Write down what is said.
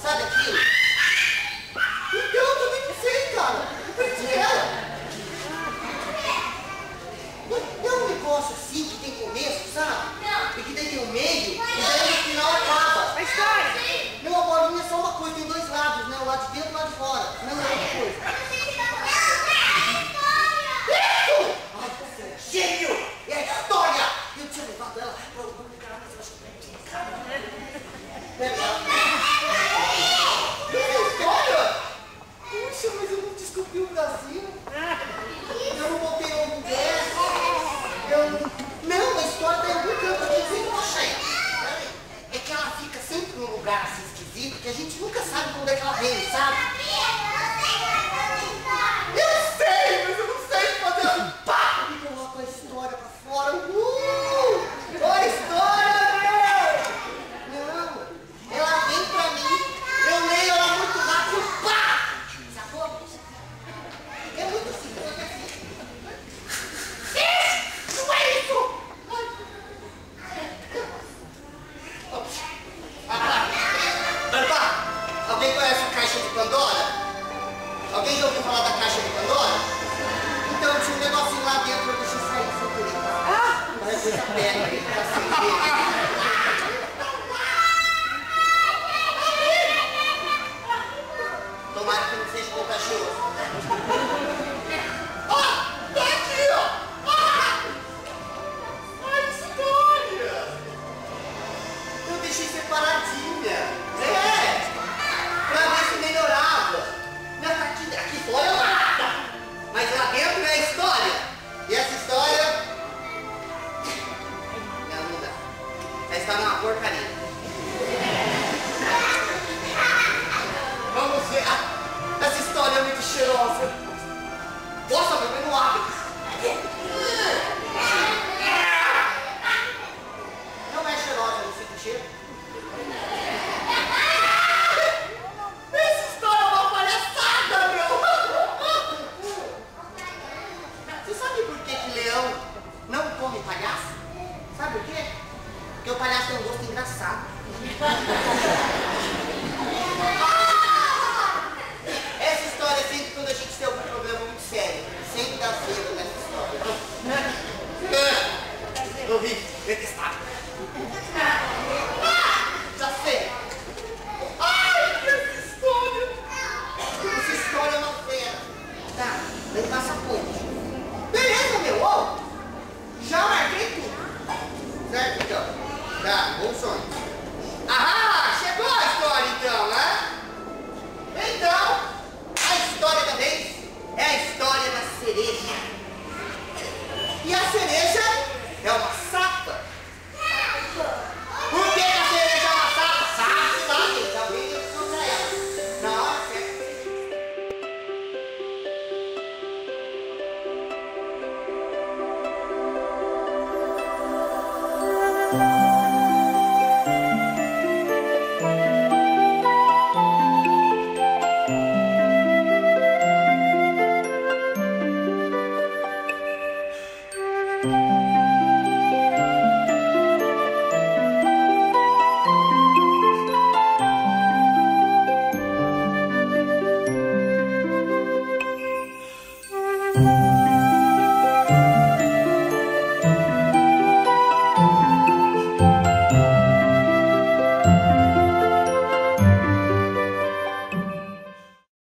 Sabe aquilo? Então eu também não sei, cara. Eu perdi ela. Não é um negócio assim que tem começo, sabe? E que daí tem um meio, e daí no final acaba. A história. Meu, a bolinha é só uma coisa, tem dois lados, né? O lado de dentro e o lado de fora. Não é outra coisa. Isso! Ai, gênio! É a história! Eu tinha levado ela para o mundo de caramba, mas eu acho que eu perdi. História? Puxa, mas eu não descobri o Brasil. Eu não voltei ao lugar. Não, a história tá em algum canto aqui, eu sempre achei. É que ela fica sempre num lugar assim esquisito, que a gente nunca sabe de onde é que ela vem, sabe? Eu sei, mas eu não sei fazer um papo e coloco a história pra fora. Olha a história, meu! Não, ela vem pra mim, eu leio ela muito rápido, pá! Sacou? É muito simples, é assim. Isso! Não é isso! Barbá, alguém conhece a Caixa de Pandora? Alguém já ouviu falar da Caixa de Pandora? Então tinha um negocinho lá dentro, eu deixei sair sem querer. Parece essa perna aí, pra acender. Tomara que não seja contagioso.